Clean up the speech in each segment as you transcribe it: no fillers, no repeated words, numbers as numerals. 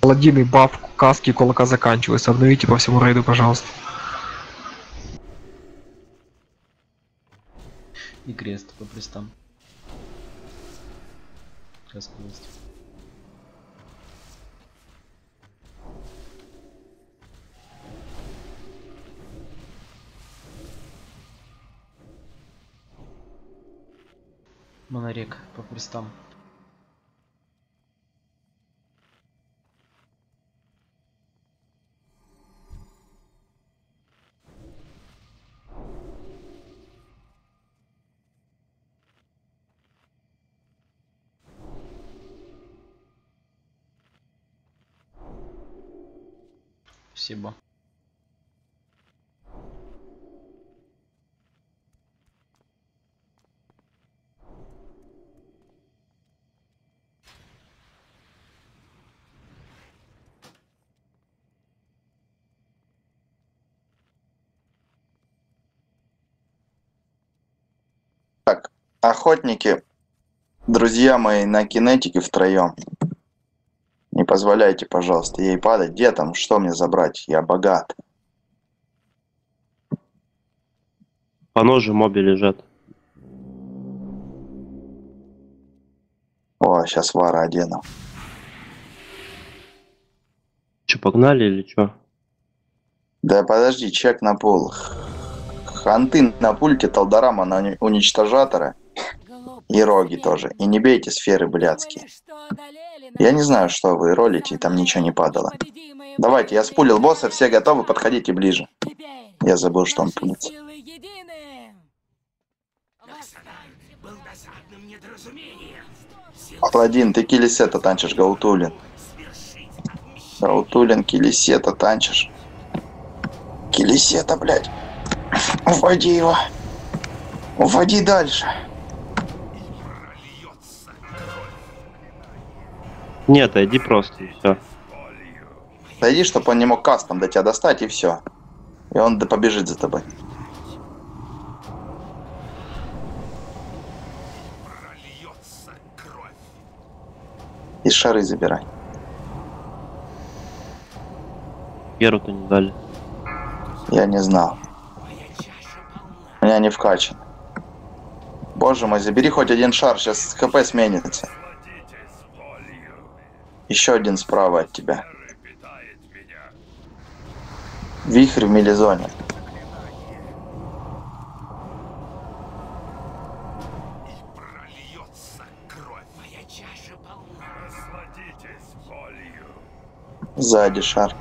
Паладины, баф, каски, кулака заканчиваются. Обновите по всему рейду, пожалуйста. И крест по крестам. Каска есть. Монорек по крестам. Спасибо. Так, охотники, друзья мои, на кинетике втроем. Не позволяйте, пожалуйста, ей падать. Где там? Что мне забрать? Я богат. По ножу моби лежат. О, сейчас вара одену. Че, погнали или что? Да подожди, чек на пул. Ханты на пульте, Талдарама на уничтожатора. И роги тоже. И не бейте сферы блядские. Я не знаю, что вы ролите, и там ничего не падало. Давайте, я спулил босса, все готовы, подходите ближе. Я забыл, что он пулится. Паладин, ты килисета танчишь, Гаутулин. Гаутулин, килисета танчишь. Килисета, блядь. Уводи его. Уводи дальше. Нет, иди просто и все. Зайди, чтобы он не мог кастом до тебя достать, и все. И он побежит за тобой. И шары забирай. Геру-то не дали. Я не знал. У меня не вкачан. Боже мой, забери хоть один шар, сейчас ХП сменится. Еще один справа от тебя. Вихрь в мелизоне. Сзади шар.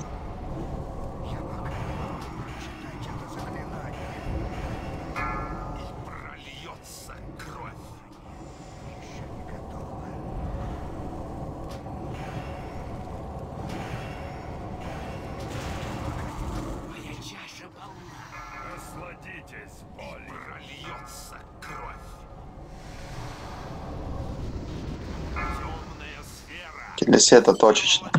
Келесета точечно.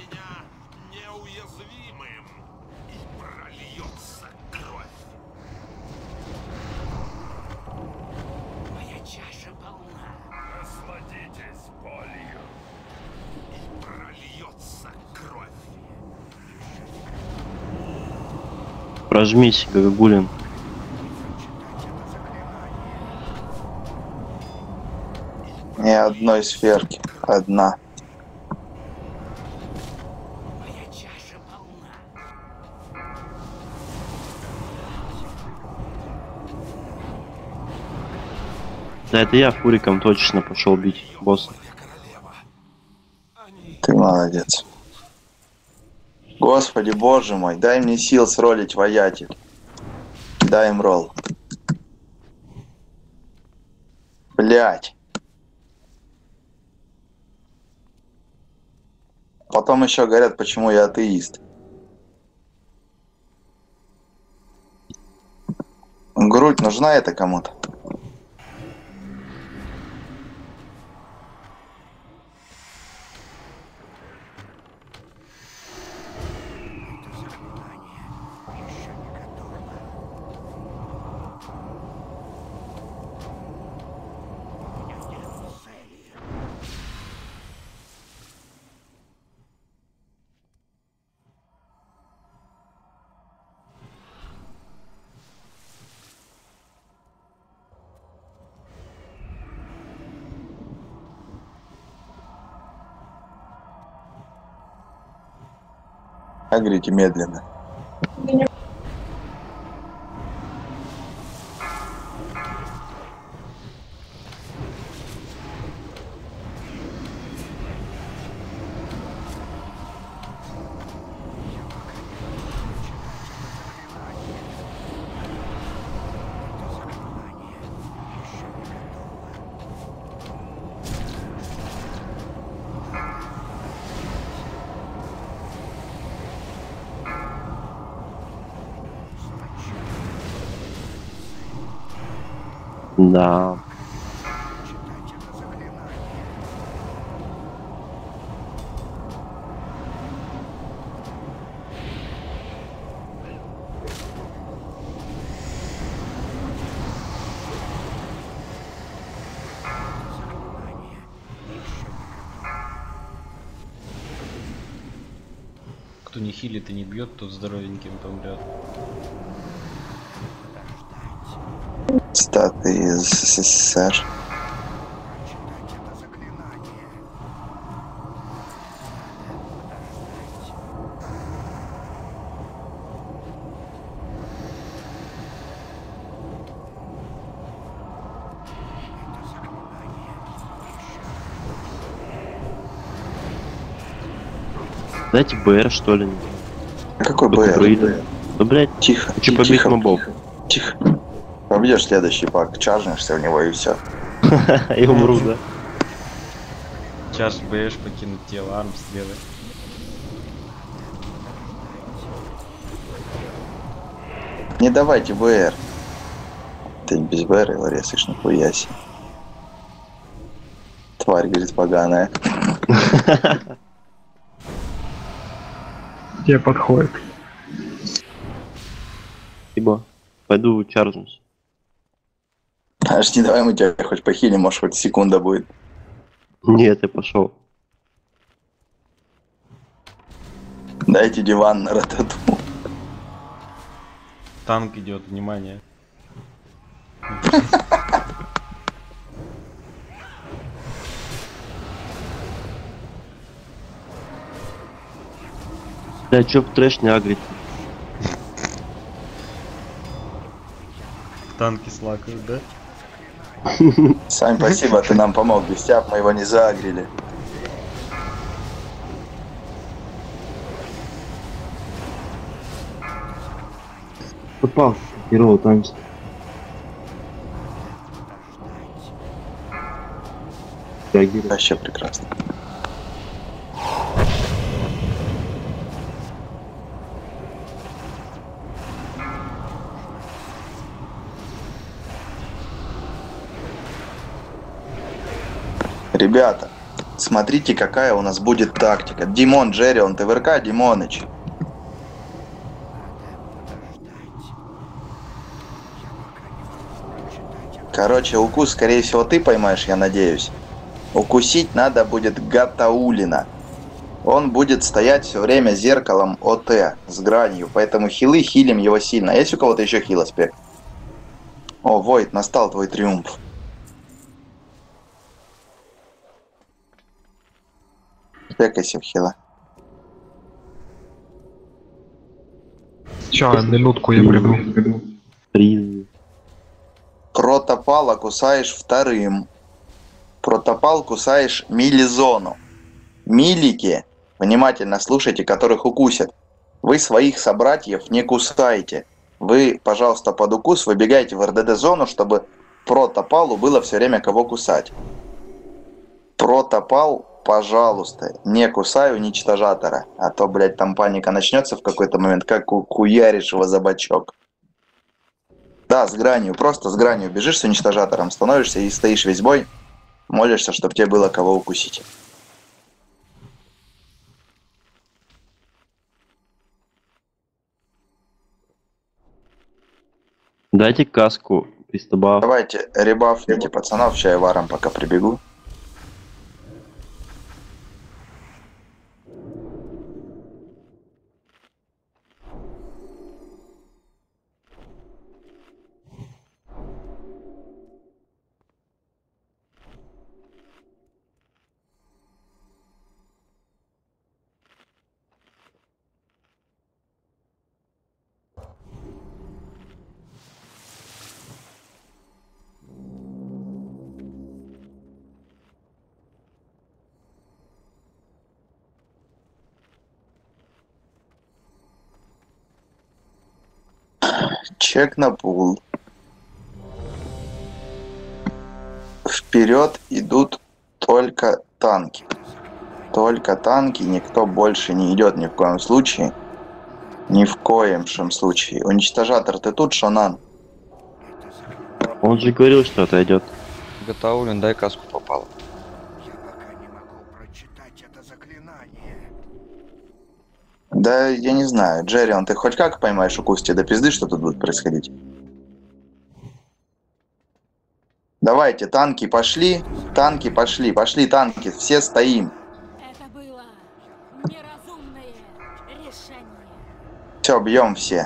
Прожмись, Гагулин. Ни одной сферки. Одна. Да это я фуриком точечно пошел бить босса. Ты молодец. Господи, боже мой, дай мне сил сролить воятель. Дай им ролл. Блять. Потом еще говорят, почему я атеист. Грудь нужна это кому-то? Агрите медленно. Да. Кто не хилит и не бьет, тот здоровеньким помрет. Цитаты из СССР. Дайте БР, что ли? Какой Бэйр. БР? Ну, блядь, Тихо. хочу побить тихо, мобов. Тихо. Побьешь следующий пак, чаржнешься в него и все. И умру, да? Чаш БШ покинуть тело, арм сделай. Не давайте БР. Ты без БР его резаешь, нихуя себе. Тварь, говорит, поганая. Тебе подходит. Ибо пойду чаржнусь. Аж не давай мы тебя хоть похилим, может хоть секунда будет. Нет, я пошел. Дайте диван на ратату. Танк идет, внимание. Да, чё в трэш не агрить? Танки слакают, да? Сань, спасибо, ты нам помог. Без тебя мы его не заагрили. Попал, херово танчит. Реагирует. Вообще прекрасно. Ребята, смотрите, какая у нас будет тактика. Димон, Джерри, он ТВРК, Димоныч. Короче, укус, скорее всего, ты поймаешь, я надеюсь. Укусить надо будет Гатаулина. Он будет стоять все время зеркалом ОТ с гранью, поэтому хилы хилим его сильно. Есть у кого-то еще хил аспект? О, Войт, настал твой триумф. Спекайся в хила. Сейчас, минутку я приду. Приз. Протопала кусаешь вторым. Протопал кусаешь милизону. Милики, внимательно слушайте, которых укусят. Вы своих собратьев не кусаете. Вы, пожалуйста, под укус выбегаете в РДД-зону, чтобы протопалу было все время кого кусать. Протопал, пожалуйста, не кусай уничтожатора. А то, блядь, там паника начнется в какой-то момент, как куяришь его за бочок. Да, с гранью, просто с гранью бежишь с уничтожатором, становишься и стоишь весь бой, молишься, чтобы тебе было кого укусить. Дайте каску, пристабав. Давайте ребафните пацанов, чай варом пока прибегу. Чек на пул. Вперед идут только танки. Только танки, никто больше не идет ни в коем случае. Ни в коем случае. Уничтожатор, ты тут, Шонан? Он же говорил, что отойдет. Готовлен, дай каску попало. Я пока не могу прочитать это заклинание. Да, я не знаю. Джеррион, ты хоть как поймаешь у Кусти до пизды, что тут будет происходить? Давайте, танки пошли. Танки пошли. Пошли танки. Все стоим. Это было неразумное решение. Все, бьем все.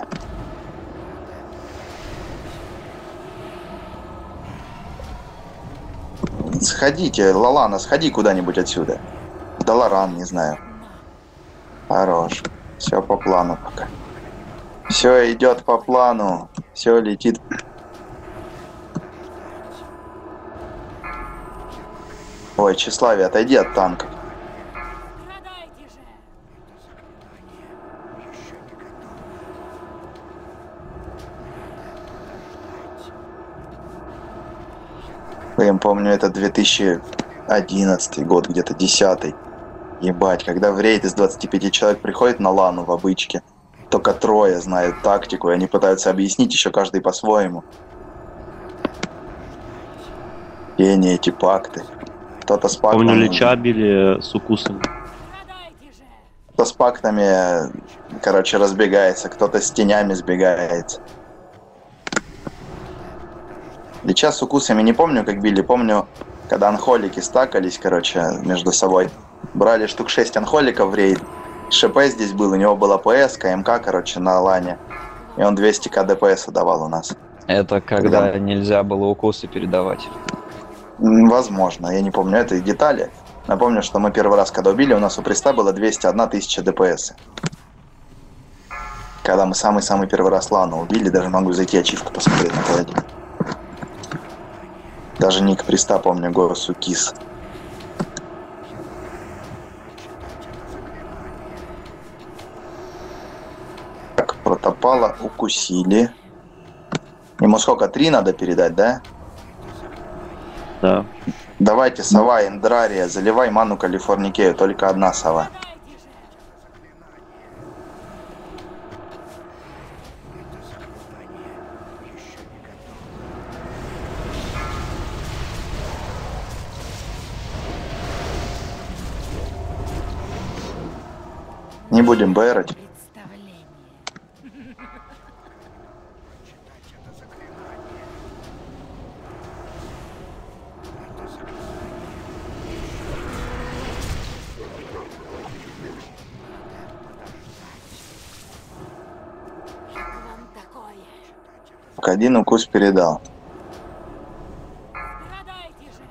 Сходите, Лалана, сходи куда-нибудь отсюда. Даларан, не знаю. Хорош. Все по плану пока. Все идет по плану. Все летит. Ой, Тщеславие, отойди от танков. Страдайте же! Я помню, это 2011 год, где-то 10-й. Ебать, когда в рейд из 25 человек приходит на лану в обычке, только трое знают тактику, и они пытаются объяснить еще каждый по-своему. И они эти пакты. Кто-то с пактами... Помню, Лича били с укусами. Страдайте же! Кто с пактами, короче, разбегается, кто-то с тенями сбегается. Лича с укусами не помню, как били. Помню, когда анхолики стакались, короче, между собой. Брали штук 6 анхоликов в рейд. ШП здесь был, у него была ПС, МК, короче, на лане. И он 200к ДПС давал у нас. Это когда нельзя было укусы передавать. Возможно, я не помню этой детали. Напомню, что мы первый раз, когда убили, у нас у приста было 201 тысяча ДПС. Когда мы самый-самый первый раз лану убили, даже могу зайти ачивку посмотреть на паладине. Даже ник приста помню, Горсу Кис. Так, протопала укусили. Ему сколько? 3 надо передать, да? Да. Давайте, сова, Эндрария, заливай ману Калифорникею, только одна сова. Страдайте же! Не будем бэрать. Представление. Как вам такое? Один укус передал. Страдайте же!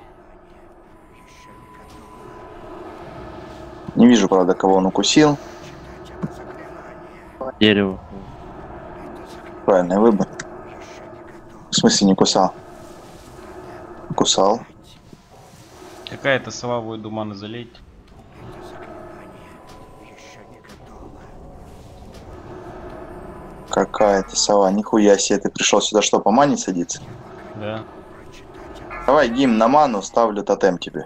Не вижу, правда, кого он укусил. Дерево. Правильный выбор. В смысле не кусал? Кусал. Какая-то сова будет думана залить. Какая-то сова. Нихуя себе, ты пришел сюда что, по мане садиться? Да. Давай гимн на ману, ставлю тотем тебе.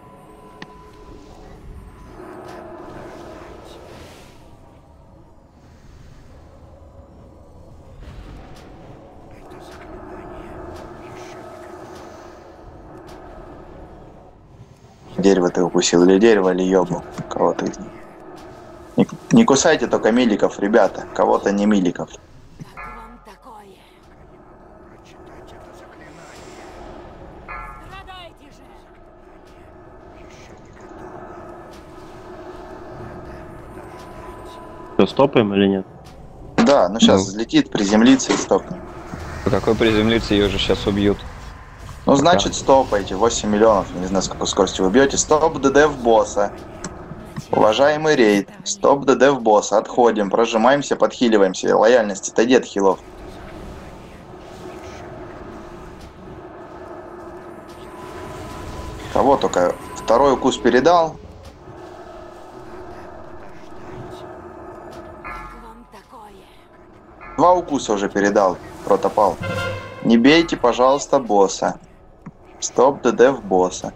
Дерево ты укусил, или дерево, или ёбу. Кого-то из них. Не кусайте только миликов, ребята. Кого-то не миликов. Как вам такое? Страдайте же! Что, стопаем или нет? Да, ну сейчас взлетит, приземлится и стопнет. Какой приземлиться, ее же сейчас убьют. Ну значит стопайте, 8 миллионов, не знаю, с какой скоростью вы бьете. Стоп ДД в босса. Уважаемый рейд, стоп ДД в босса. Отходим, прожимаемся, подхиливаемся. Лояльность, отойди от хилов. Кого только второй укус передал. Как вам такое? 2 укуса уже передал, протопал. Не бейте, пожалуйста, босса. Стоп ДД в босса.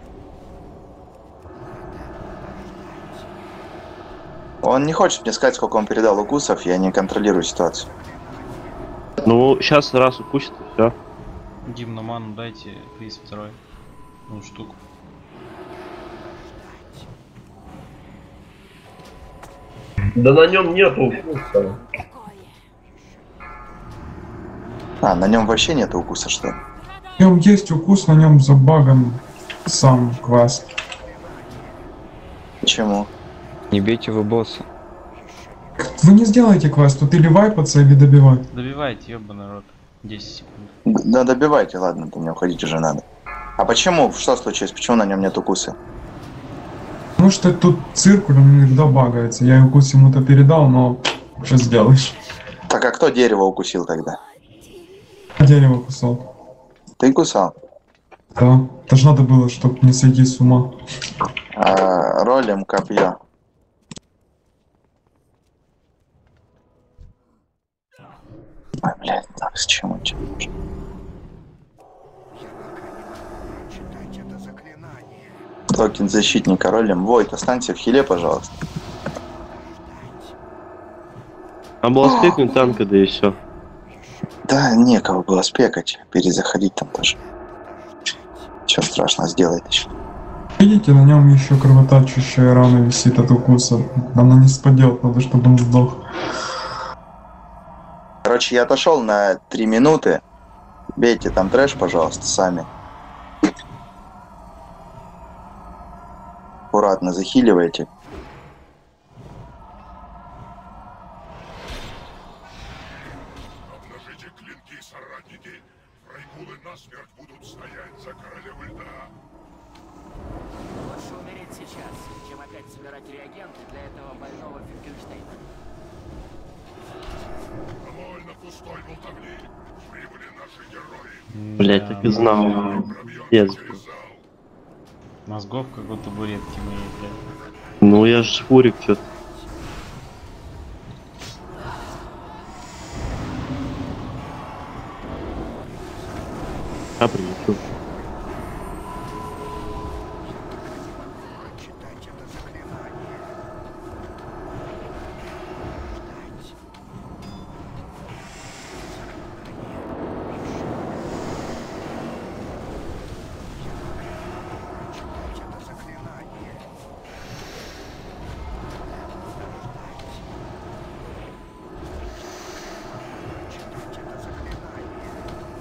Он не хочет мне сказать, сколько он передал укусов, я не контролирую ситуацию. Ну, сейчас раз укусит, и все. Дим, на ману дайте, Крис второй. Ну, штуку. Да на нем нету укуса. А, на нем вообще нет укуса, что ли? В нем есть укус, на нем забаган сам квест. Почему? Не бейте вы босса. Вы не сделаете квест, тут или вайпаться, или добивать. Добивайте, ёбаный рот. 10 секунд. Да добивайте, ладно, то мне уходить уже надо. А почему? Что случилось? Почему на нем нет укуса? Потому что тут циркуль, он иногда багается. Я укус ему-то передал, но что сделаешь? Так а кто дерево укусил тогда? Дерево кусал. Ты кусал? Да. Это ж надо было, чтобы не сойти с ума. Ролем копье. Ой, блядь, так, с чем он? Я пока не могу прочитать это заклинание. Токен защитника ролем. Войт, останься в хиле, пожалуйста. А было спекнуть танка, да и все. Да, некого было спекать. Перезаходить там тоже. Чего страшно, сделает еще. Видите, на нем еще кровоточащая рана висит от укуса. Она не спадет, надо, чтобы он сдох. Короче, я отошел на 3 минуты. Бейте там трэш, пожалуйста, сами. Аккуратно захиливайте. Обнажите клинки, соратники. Райкулы насмерть будут стоять за королеву льда. Лучше умереть сейчас, чем опять собирать реагенты для этого больного Финкельштейна. Довольно пустой болтовни. Прибыли наши герои. Блять, так и знал. Пиздец. Мозгов как у табуретки моей, блядь. Ну я ж фурик что-то. А прилечу. Прочитать это заклинание. Прочитать это заклинание. Прочитать это заклинание.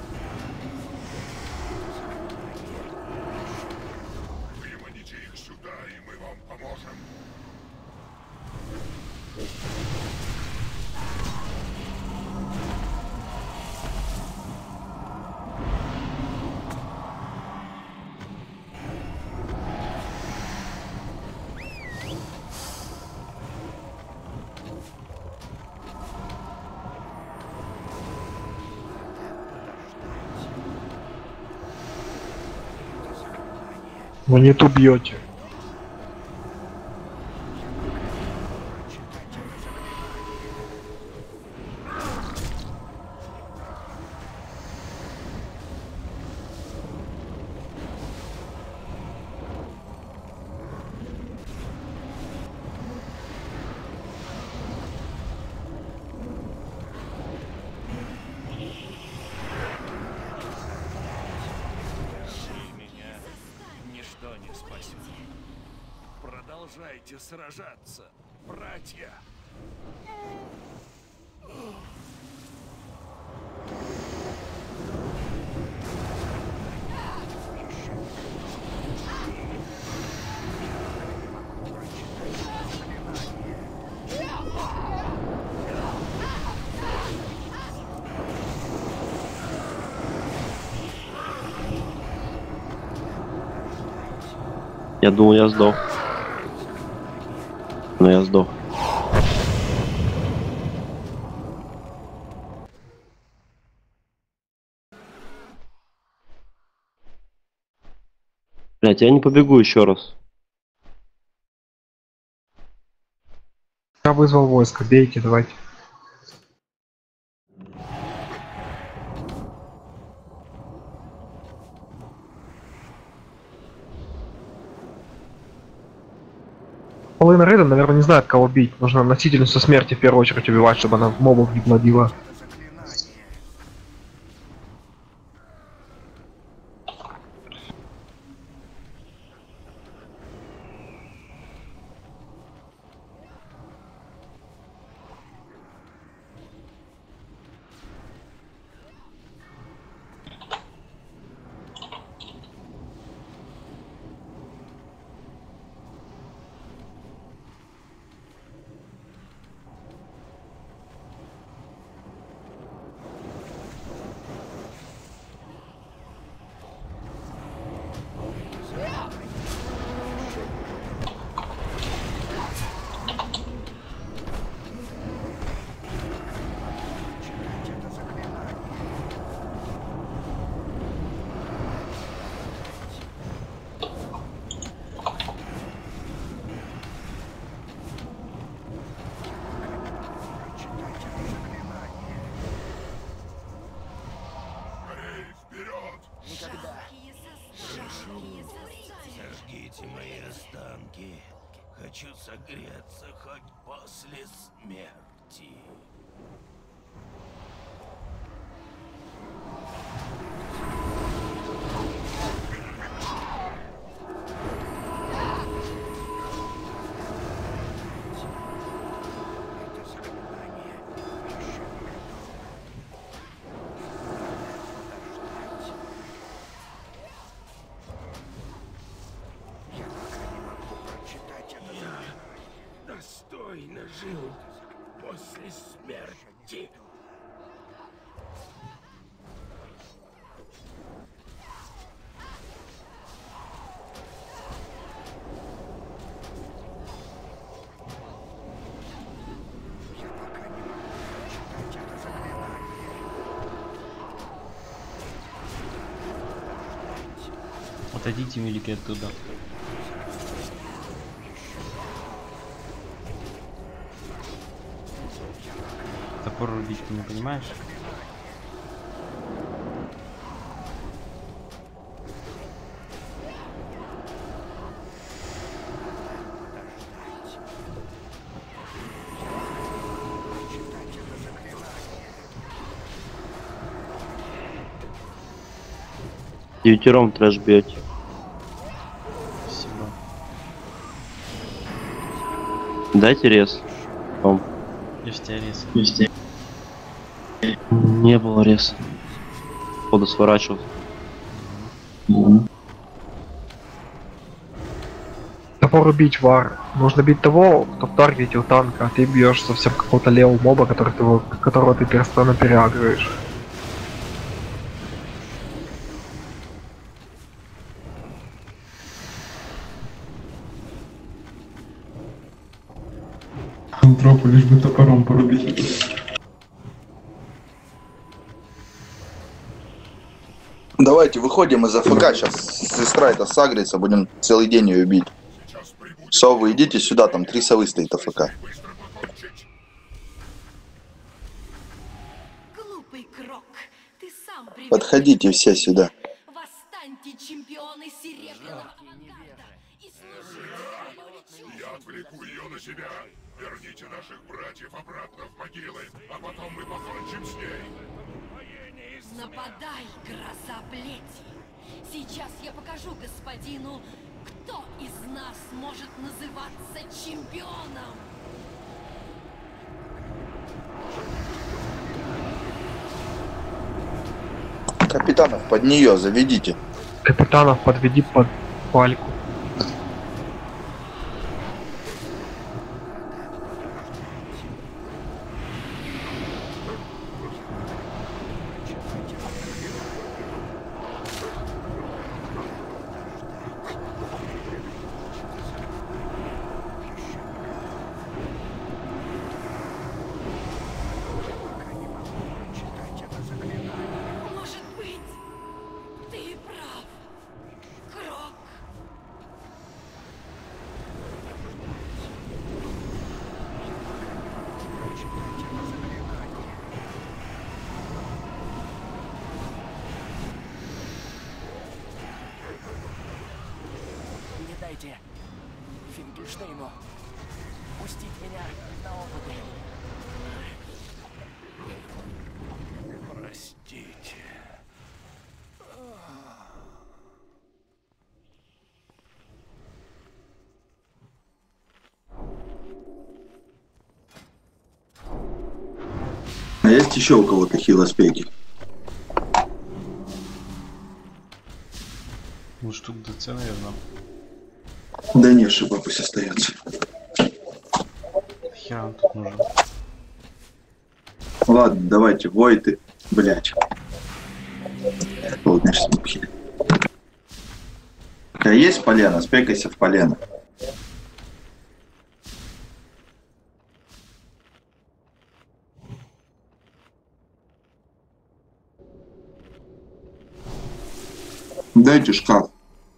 Выманите их сюда, и мы вам поможем. Вы не ту бьете. Ничто не спасет. Продолжайте сражаться, братья. Я думал, я сдох. Но я сдох. Блять, я не побегу еще раз. Я вызвал войско, бейте, давайте. Половина рейда, наверное, не знает, кого бить. Нужно носительницу смерти в первую очередь убивать, чтобы она мобов не плодила. Сожгите мои останки. Хочу согреться хоть после смерти. Достойно жил после смерти. Отойдите, великие, оттуда. Топор рубить ты не понимаешь? Девятером трэш бьете. Спасибо. Дайте рез. Том. Я ж тебя резал. Не было рез. Походу сворачивал. Топор убить вар. Нужно бить того, кто в таргете у танка, а ты бьешь совсем какого-то левого моба, которого ты постоянно переагриваешь. Тропу лишь бы топором порубить. Давайте выходим из АФК, сейчас сестра это сагрится, будем целый день ее бить. Совы, идите сюда, там 3 совы стоит АФК. Глупый Крок, ты сам привел Подходите все сюда. Восстаньте, чемпионы серебряного авангарда, и служите революции. Я отвлеку ее на себя. Верните наших братьев обратно в могилы, а потом мы покончим с ней. Нападай, гроза плети. Сейчас я покажу господину, кто из нас может называться чемпионом. Капитанов под нее заведите. Капитанов подведи под пальку. Может быть, ты прав, Крок. Не дайте Финкельштейну пустить меня на опыты. Простите. А есть еще у кого-то хилоспеки? Ну, штук ДЦ, наверное. Да не, шиба пусть остается. Хера он тут нужен. Ладно, давайте, войты, блять. Вот, значит, хили. А есть полено? Спекайся в полено. Дайте шкаф.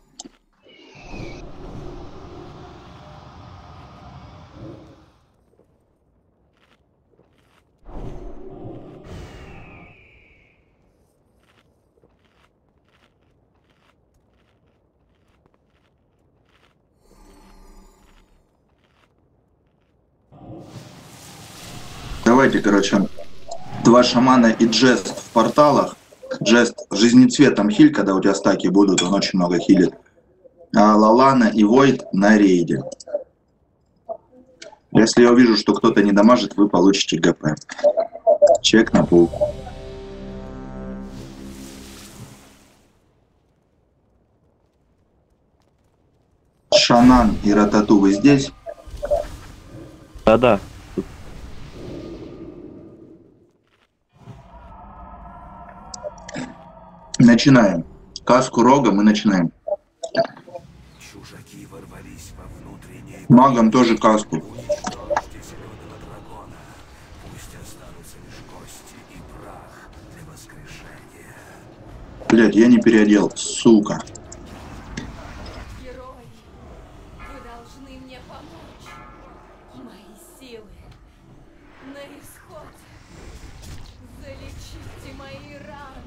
Давайте, короче, 2 шамана и джест в порталах. Джест жизнецветом хиль, когда у тебя стаки будут, он очень много хилит. А Лалана и Войд на рейде. Если я увижу, что кто-то не дамажит, вы получите ГП. Чек на пул. Шанан и Ратату, вы здесь? Да-да. Начинаем. Каску рога мы начинаем. Чужаки ворвались во внутренние... Магам тоже каску. Уничтожьте зеленого дракона. Пусть останутся лишь кости и прах для воскрешения. Блять, я не переодел, сука. Герои, вы должны мне помочь. Мои силы на исходе. Залечите мои раны.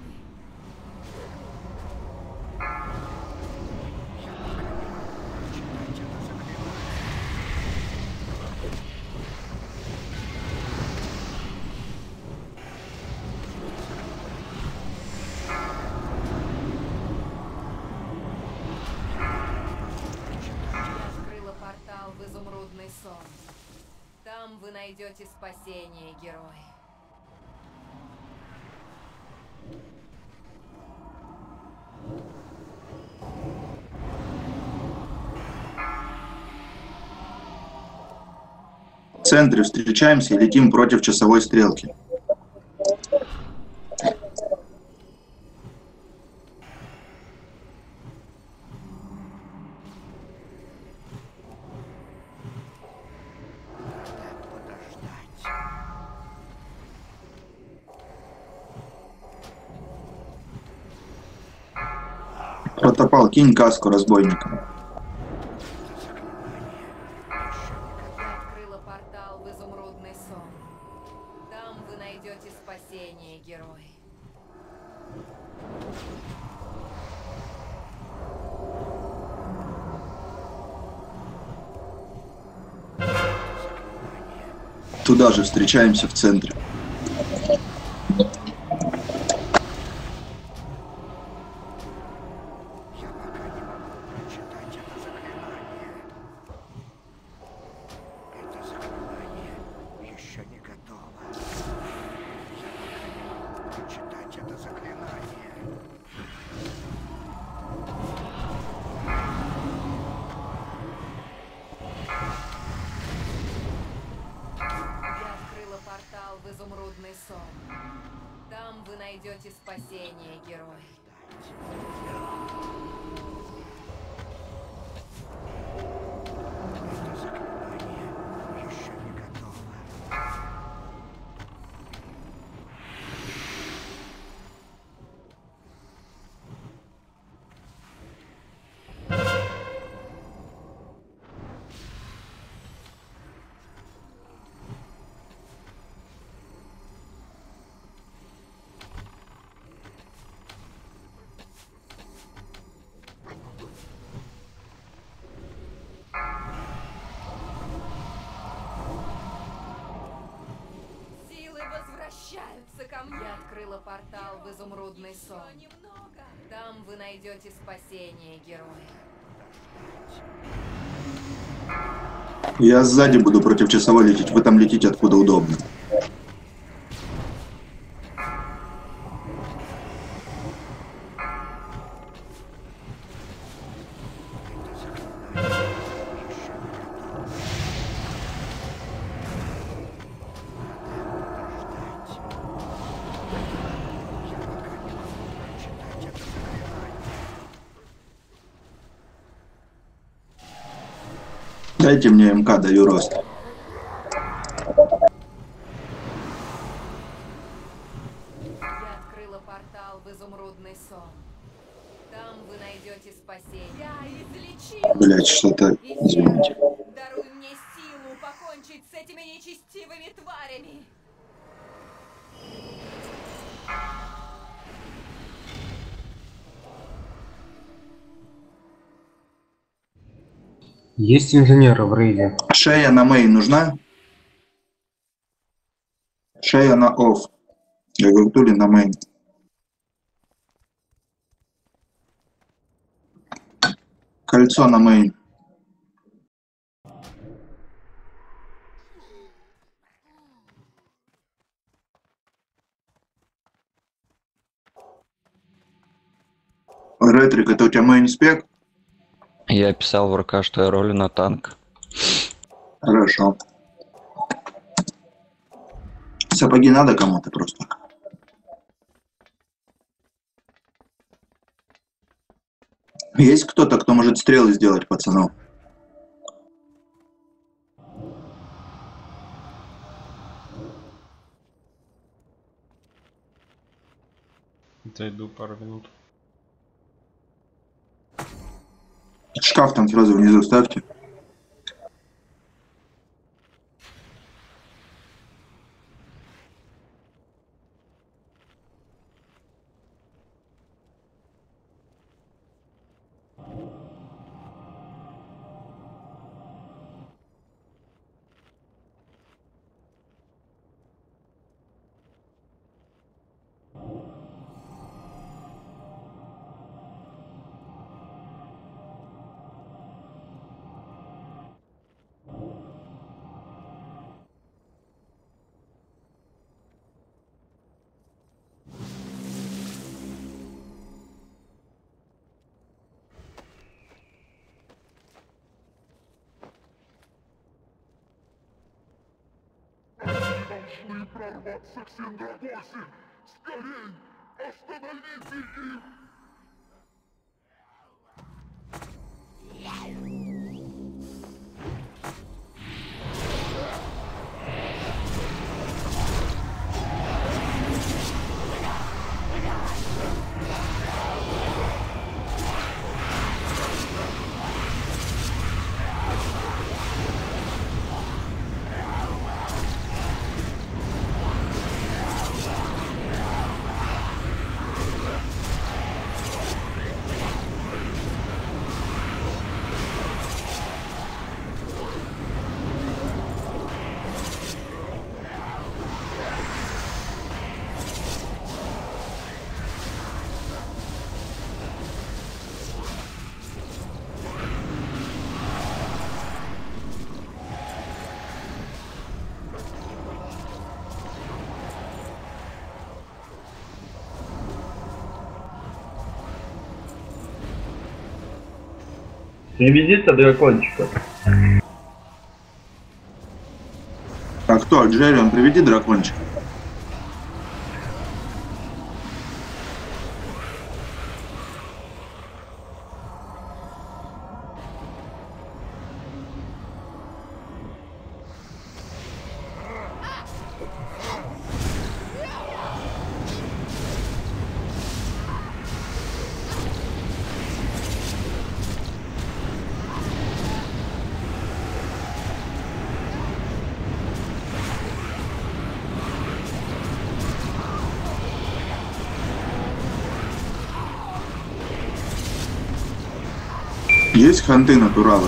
Я открыла портал в изумрудный сон. Там вы найдете спасение, герои. В центре встречаемся и летим против часовой стрелки. Протопал, кинь каску разбойникам. Я открыла портал в изумрудный сон. Там вы найдете спасение, герои. Туда же встречаемся в центре. Я открыла портал в изумрудный сон. Там вы найдете спасение, герои. вернуться ко мне. Я открыла портал в изумрудный сон. Там вы найдете спасение, герои. Я сзади буду против часовой лететь, вы там летите откуда удобно. Дайте мне МК, даю рост. Я открыла портал в изумрудный сон. Там вы найдете спасение. Я излечила. Блять, что-то... Извините. Даруй мне силу покончить с этими нечестивыми тварями. Есть инженеры в рейде. Шея на мейн нужна? Шея на офф. Я говорю, то ли на мейн. Кольцо на мейн. Ретрик, это у тебя мейн спек? Я писал в РК, что я ролю на танк. Хорошо. Сапоги надо кому-то просто. Есть кто-то, кто может стрелы сделать, пацанов? Зайду пару минут. Шкаф там сразу внизу ставьте. Должны прорваться к Синдрагосе! Скорей! Остановите их! Приведите дракончика. А кто? Джеррион, приведи дракончика. Есть ханты натуралы?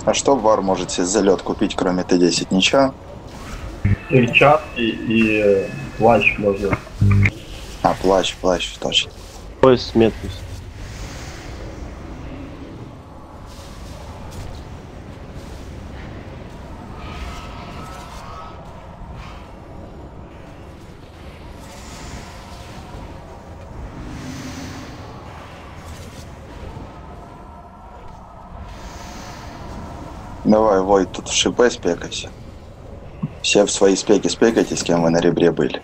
А что вар может себе за лед купить, кроме Т-10? Ничего? Перчатки и плащ можно. А, плащ, точно. Пояс смертности. Давай, Войт, тут в ШП спекайся. Все в свои спеки спекайте, с кем вы на ребре были.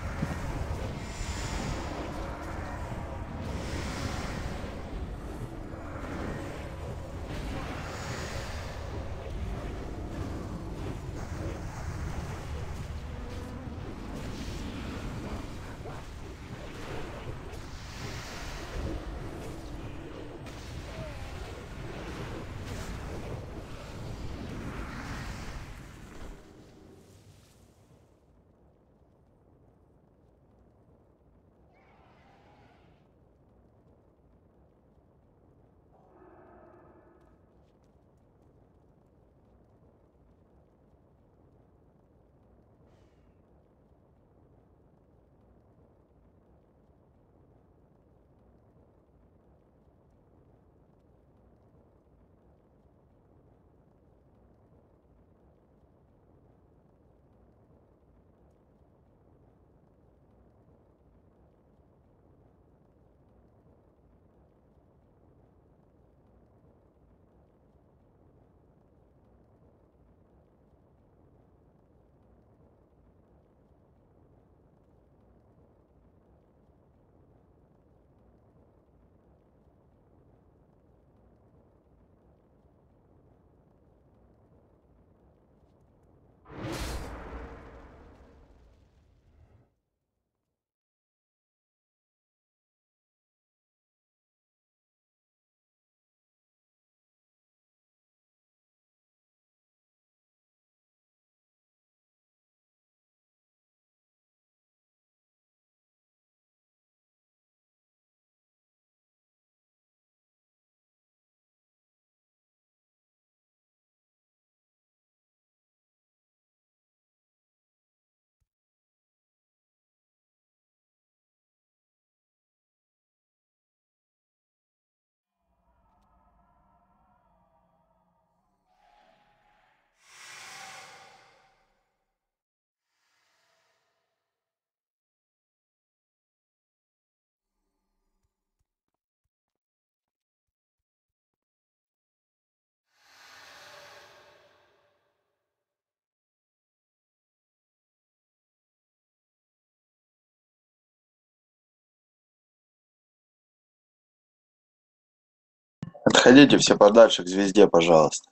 Отходите все подальше к звезде, пожалуйста.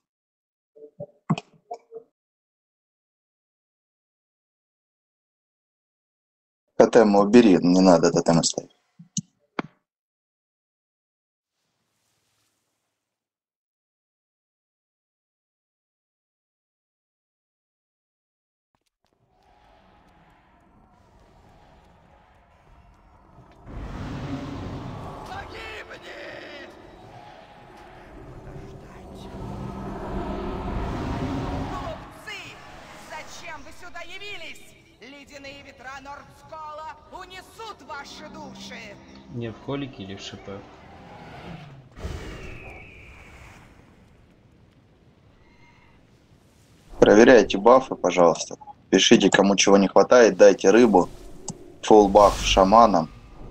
Тотем убери, не надо тотем ставить. Зачем вы сюда явились? Ледяные ветра Нордскола унесут ваши души. Не в холике или в ШП? Проверяйте бафы, пожалуйста. Пишите, кому чего не хватает, дайте рыбу. Фулл баф шаманам.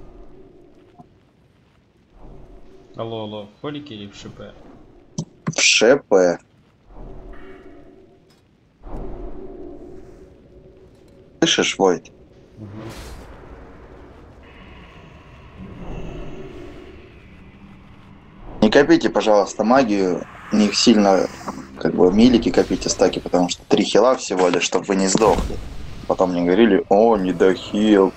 Алло, в холике или в ШП? В ШП. Слышишь, Войт? Не копите, пожалуйста, магию. Не сильно, как бы, милики копите стаки, потому что 3 хила всего лишь, чтобы вы не сдохли. Потом мне говорили, о, не дохил.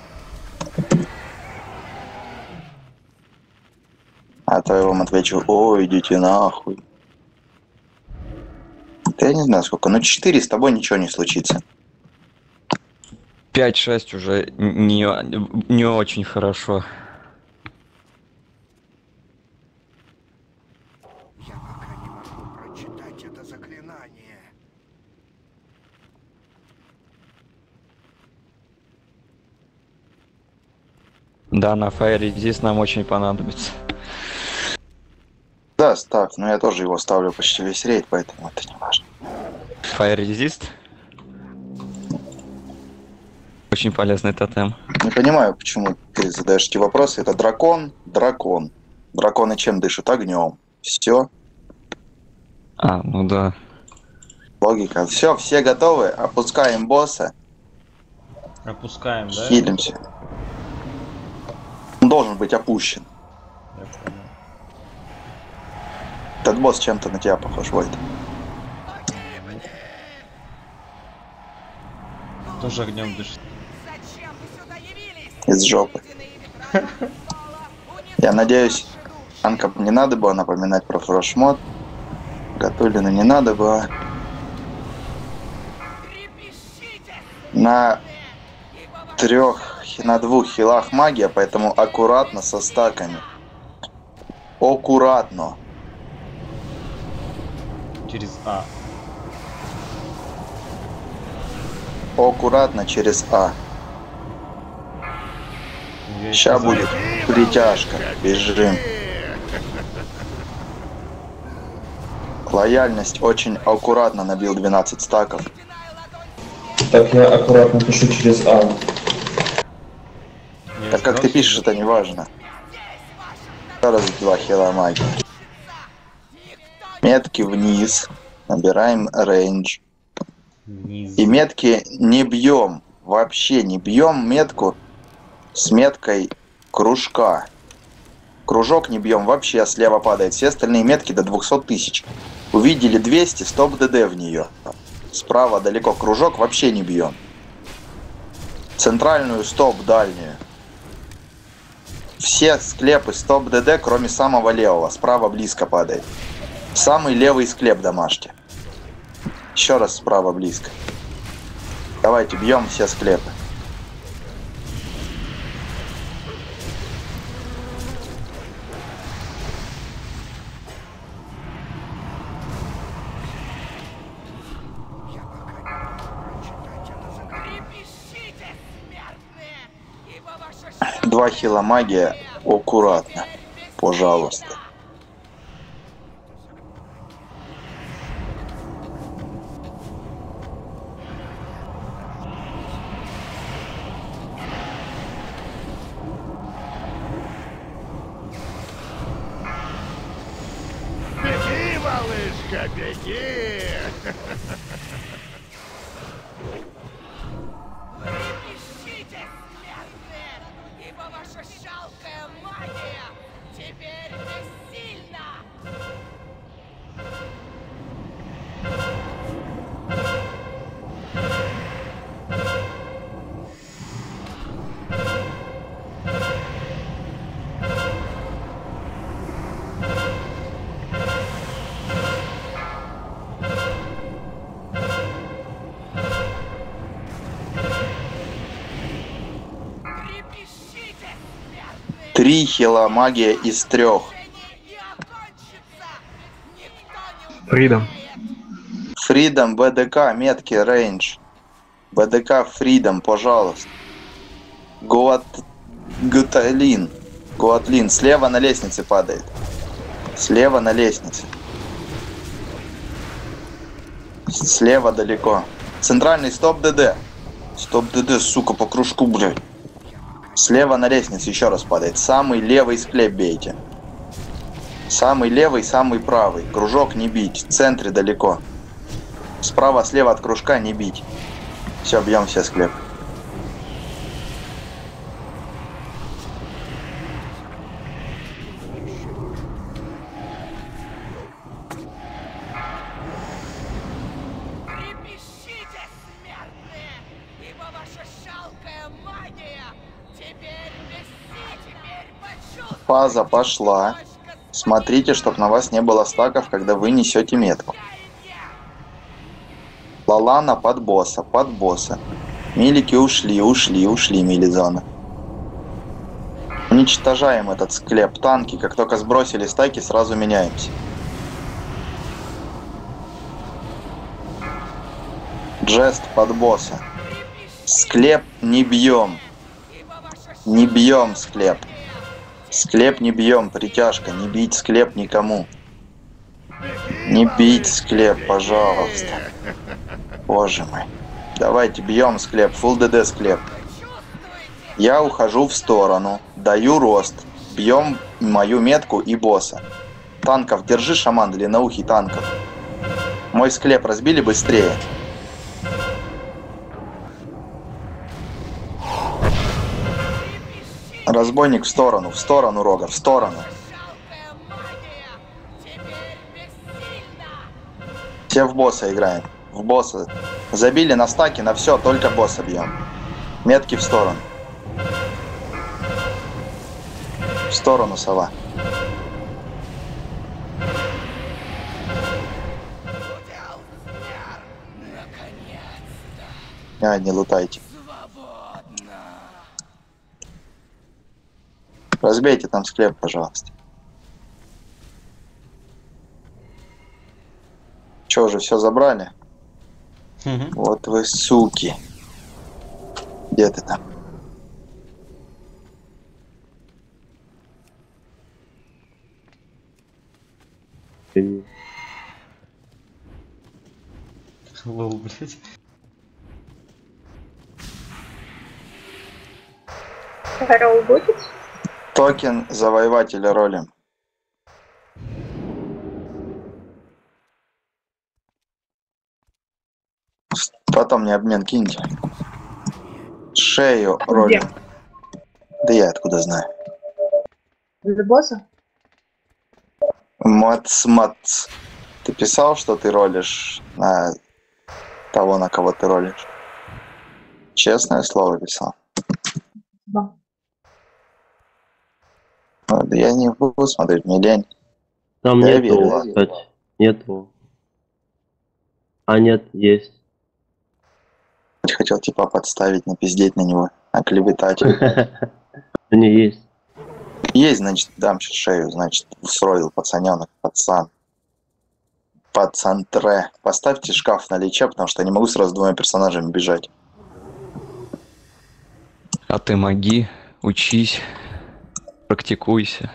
А то я вам отвечу, о, идите нахуй. Да я не знаю сколько, но 4 с тобой ничего не случится. 5-6 уже не очень хорошо. Я пока не могу прочитать Да, на Fire Resist нам очень понадобится. Да, ставь, но я тоже его ставлю почти весь рейд, поэтому это не важно. Fire Resist? Очень полезный тотем. Не понимаю, почему ты задаешь эти вопросы. Это дракон, дракон. Драконы чем дышат? Огнем. Все. А, ну да. Логика. Все, все готовы? Опускаем босса. Опускаем, да? Хилимся. Он должен быть опущен. Я понял. Этот босс чем-то на тебя похож, Войт. Тоже огнем дышит. Из жопы. Я надеюсь, танкам не надо было напоминать про фрошмод. Гатулину не надо было. На 2 хилах магия, поэтому аккуратно со стаками. Аккуратно. Через А. Аккуратно через А. Сейчас будет притяжка. Бежим. Лояльность очень аккуратно набил 12 стаков. Так я аккуратно пишу через А. Так как ты пишешь, это не важно. Раз 2 хила магии. Метки вниз. Набираем рейндж. И метки не бьем. Вообще не бьем метку с меткой кружка. Кружок не бьем вообще, слева падает. Все остальные метки до 200 тысяч. Увидели 200, стоп ДД в нее. Справа далеко кружок вообще не бьем. Центральную стоп дальнюю. Все склепы стоп ДД, кроме самого левого. Справа близко падает. Самый левый склеп домашний. Еще раз справа близко. Давайте бьем все склепы. Два хила магия, аккуратно, пожалуйста. Беги, малышка, беги! Три хила магия из 3. Фридом. Фридом, БДК, метки, рейндж. БДК, Фридом, пожалуйста. Гуатлин. Гуатлин. Слева на лестнице падает. Слева на лестнице. Слева далеко. Центральный стоп ДД. Стоп ДД, сука, по кружку, блядь. Слева на лестнице еще раз падает. Самый левый склеп бейте. Самый левый, самый правый. Кружок не бить. В центре далеко. Справа, слева от кружка не бить. Все, бьем все склепы. Фаза пошла. Смотрите, чтобы на вас не было стаков, когда вы несете метку. Лалана под босса, под босса. Милики ушли, милизона. Уничтожаем этот склеп. Танки, как только сбросили стаки, сразу меняемся. Джест под босса. Склеп не бьем. Не бьем склеп. Склеп не бьем, притяжка. Не бить склеп никому. Не бить склеп, пожалуйста. Боже мой. Давайте бьем склеп. Full ДД склеп. Я ухожу в сторону. Даю рост. Бьем мою метку и босса. Танков держи, шаман, длинноухий танков. Мой склеп разбили быстрее. Разбойник в сторону, Рога, в сторону. Все в босса играем. В босса. Забили на стаки, на все, только босса бьем. Метки в сторону. В сторону, сова. Не лутайте. Разбейте там склеп, пожалуйста. Че, уже все забрали? Вот вы суки. Где ты там? Лол, блядь. Ролл будет? Токен завоевателя ролем. Потом мне обмен киньте. Шею ролем. Да я откуда знаю. За босса? Мац. Ты писал, что ты ролишь на того, на кого ты ролишь? Честное слово писал. Да. Да я не буду смотреть, мне лень. Там да нету, кстати. Нету. А нет, есть. Хотел типа подставить, напиздеть на него, оклеветать. Не есть. Есть, значит, дам сейчас шею, значит, устроил пацаненок, пацан. Пацантре. Поставьте шкаф на леча, потому что я не могу сразу двумя персонажами бежать. А ты маги, учись, практикуйся.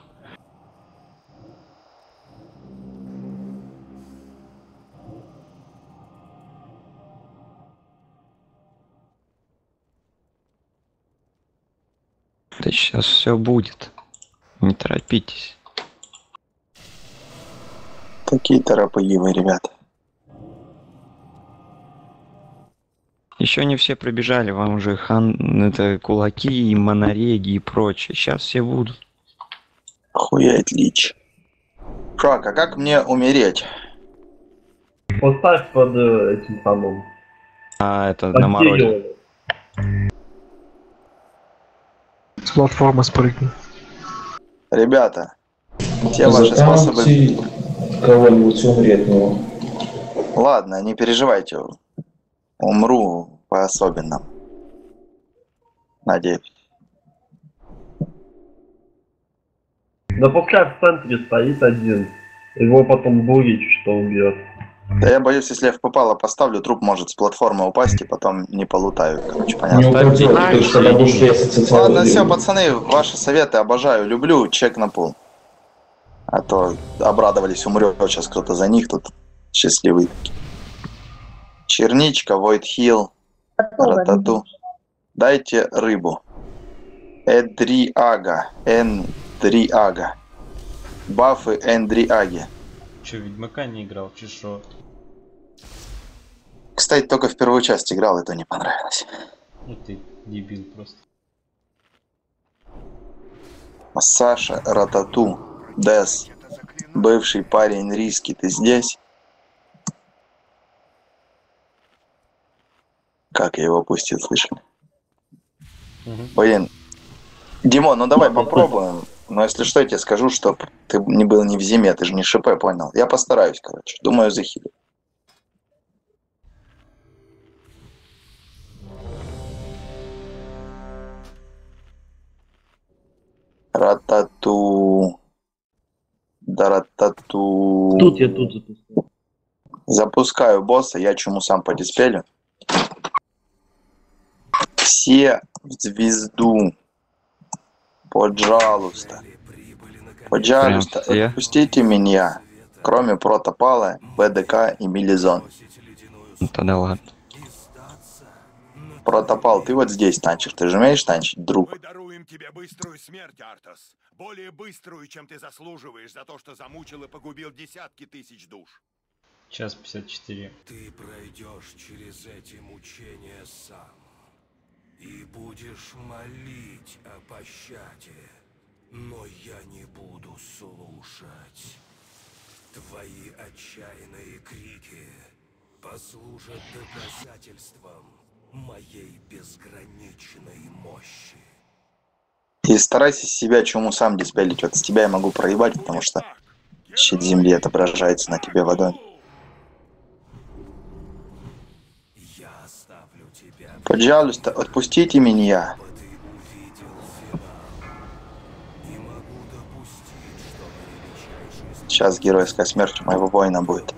Да сейчас все будет. Не торопитесь. Такие торопливые ребята. Еще не все пробежали, вам уже это кулаки и монореги и прочее. Сейчас все будут. Охуеть лич. Шак, а как мне умереть? Поставь под этим самым. А, это на морозе. С платформы спрыгни. Ребята, те ваши способы... Кого-нибудь умрет, но... Ладно, не переживайте. Умру по-особенному. Надеюсь. Да пускай в центре стоит один. Его потом будет, что убьет. Да я боюсь, если я в попало поставлю, труп может с платформы упасть и потом не полутаю. Короче, понятно. Не упадет, потому что тогда будешь резать Ладно, все, пацаны, ваши советы обожаю, люблю, чек на пул. А то обрадовались, умрет сейчас кто-то за них тут. Счастливый. Черничка, Void Hill, Ратату. Дайте рыбу. Эдриага. Эндриага. Бафы Эндриаги. Че, Ведьмака не играл, чешо. Кстати, только в первую часть играл, и то не понравилось. Ну ты дебил просто. Саша, Ратату, Дес, бывший парень Риски, ты здесь? Как я его опустил, слышали? Блин. Димон, ну давай попробуем. Но если что, я тебе скажу, что ты не был не в зиме, ты же не ШП, понял? Я постараюсь, короче. Думаю, захилю. Ратату. Да ратату. Тут я тут запускаю. Запускаю босса, я чуму сам по диспелю. Все в звезду. Пожалуйста. Пожалуйста, Прям все? отпустите меня. Кроме Протопала, БДК и Мелизон. Ну, тогда ладно. Протопал, ты вот здесь танчишь. Ты же умеешь танчить, друг? Мы даруем тебе быструю смерть, Артас. Более быструю, чем ты заслуживаешь за то, что замучил и погубил десятки тысяч душ. Час 54. Ты пройдешь через эти мучения сам. И будешь молить о пощаде. Но я не буду слушать. Твои отчаянные крики послужат доказательством моей безграничной мощи. И старайся себя чему сам диспелить. Вот с тебя я могу проебать, потому что щит земли отображается на тебе водой. Пожалуйста, отпустите меня. Сейчас геройская смерть у моего воина будет.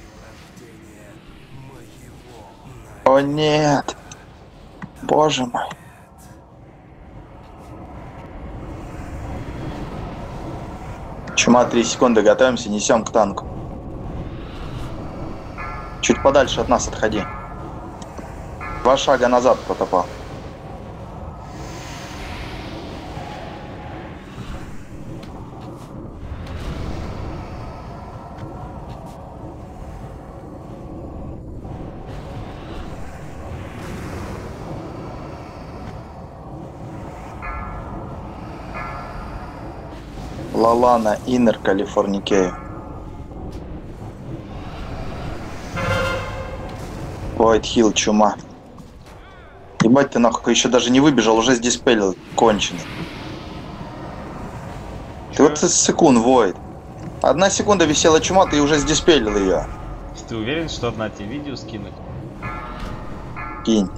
О нет! Боже мой! Чума, 3 секунды, готовимся, несем к танку. Чуть подальше от нас отходи. 2 шага назад, Протопал. Лалана, Иннер, Калифорникею. Войд Хилл, Чума. Ебать, ты нахуй еще даже не выбежал, уже здесь пелил, конченый. Ты вот секунд, Войд. 1 секунда висела Чума, ты уже здесь пелил ее. Ты уверен, что одна тебе видео скинуть? Кинь.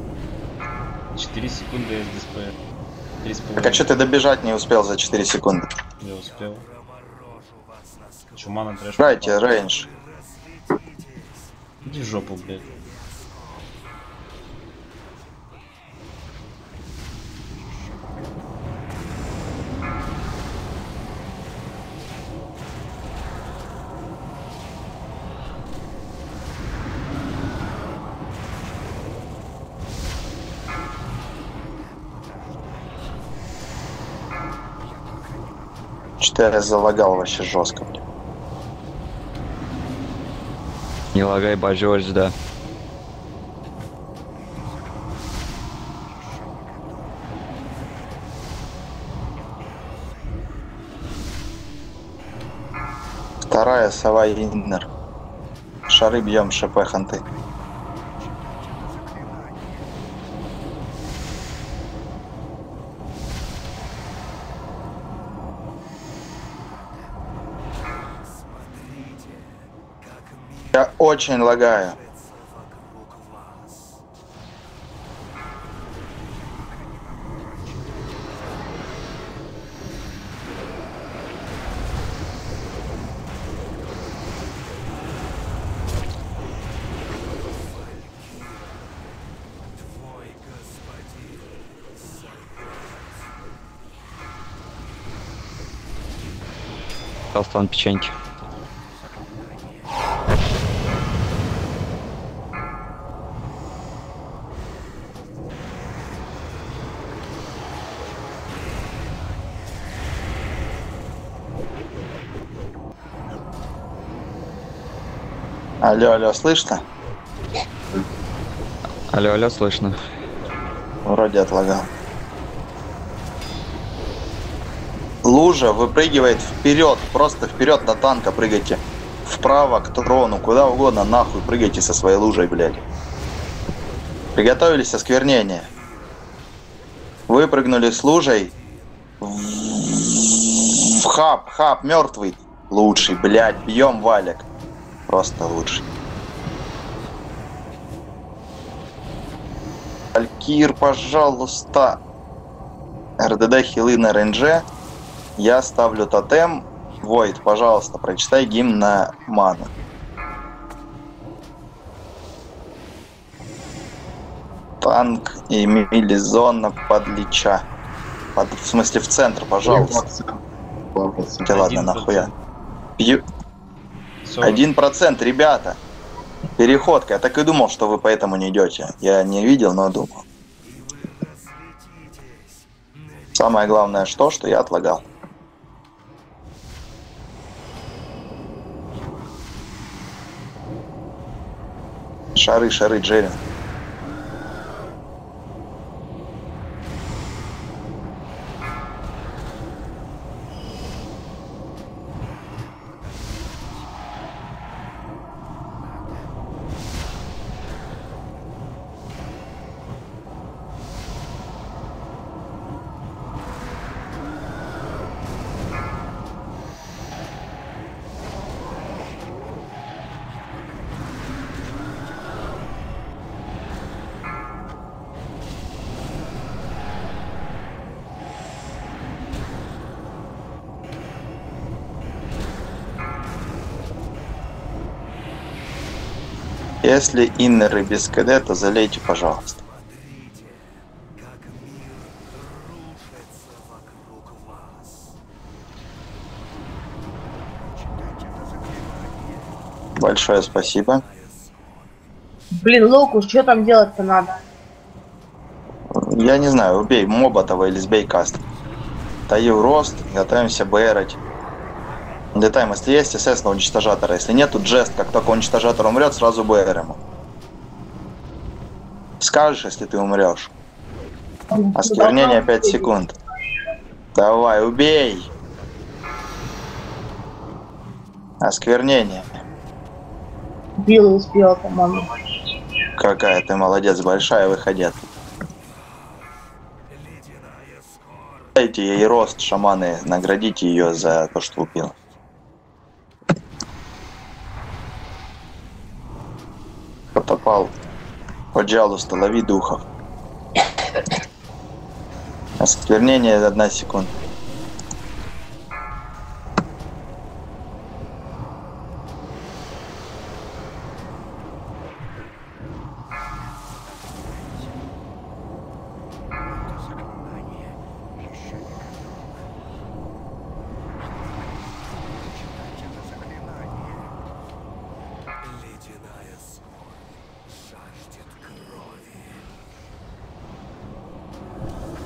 4 секунды я здесь пелил. 3,5. Так а что ты добежать не успел за 4 секунды? Я успел. Чума на трэш. Дайте рейндж. Иди в жопу, блядь. Что-то я залагал вообще жестко, блин. Не лагай, божёсь, да. Вторая сова Иннер. Шары бьем, ШП ханты. Я очень лагаю. Толстан печеньки. Алло, алло, слышно? Алло, алло, слышно. Вроде отлагал. Лужа выпрыгивает вперед, просто вперед на танка прыгайте. Вправо к трону, куда угодно, нахуй прыгайте со своей лужей, блядь. Приготовились осквернение. Выпрыгнули с лужей. В хаб, мертвый. Лучший, блядь, бьем валик. Просто лучший. Алькир, пожалуйста. РДД хилы на рейнже. Я ставлю тотем. Войд, пожалуйста, прочитай гимн на ману. Танк и Мелизона подлеча. В смысле, в центр, пожалуйста. Да ладно, нахуя. 1%, ребята. Переходка. Я так и думал, что вы поэтому не идете. Я не видел, но думал. Самое главное, что я отлагал. Шары, Джерри. Если иннеры без КД, то залейте, пожалуйста. Большое спасибо. Блин, Локу, что там делать-то надо? Я не знаю, убей моба того или сбей каст. Таю рост, готовимся БРать. Детаем, если есть СС на уничтожатора. Если нету джест, как только уничтожатор умрет, сразу БР ему. Скажешь, если ты умрешь. Осквернение 5 секунд. Давай, убей! Осквернение. Убила, успела, по-моему. Какая ты молодец, большая, выходи. Дайте ей рост, шаманы, наградите ее за то, что убила. Потопал. Пожалуйста, лови духов. Осквернение 1 секунда.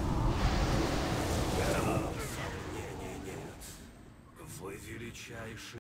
Вы величайший.